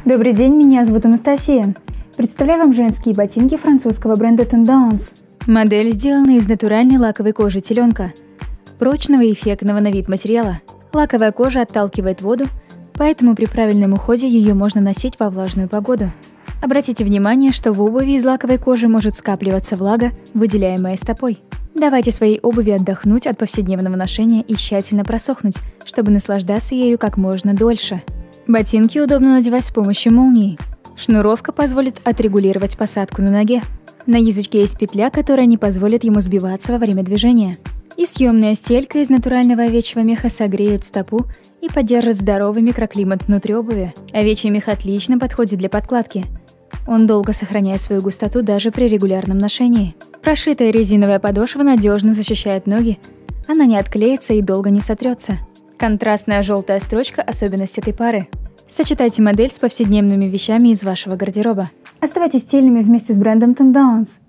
Добрый день, меня зовут Анастасия. Представляю вам женские ботинки французского бренда Tendance. Модель сделана из натуральной лаковой кожи теленка, прочного и эффектного на вид материала. Лаковая кожа отталкивает воду, поэтому при правильном уходе ее можно носить во влажную погоду. Обратите внимание, что в обуви из лаковой кожи может скапливаться влага, выделяемая стопой. Давайте своей обуви отдохнуть от повседневного ношения и тщательно просохнуть, чтобы наслаждаться ею как можно дольше. Ботинки удобно надевать с помощью молнии. Шнуровка позволит отрегулировать посадку на ноге. На язычке есть петля, которая не позволит ему сбиваться во время движения. И съемная стелька из натурального овечьего меха согреет стопу и поддержит здоровый микроклимат внутри обуви. Овечий мех отлично подходит для подкладки. Он долго сохраняет свою густоту даже при регулярном ношении. Прошитая резиновая подошва надежно защищает ноги. Она не отклеится и долго не сотрется. Контрастная желтая строчка – особенность этой пары. Сочетайте модель с повседневными вещами из вашего гардероба. Оставайтесь стильными вместе с брендом Tendance.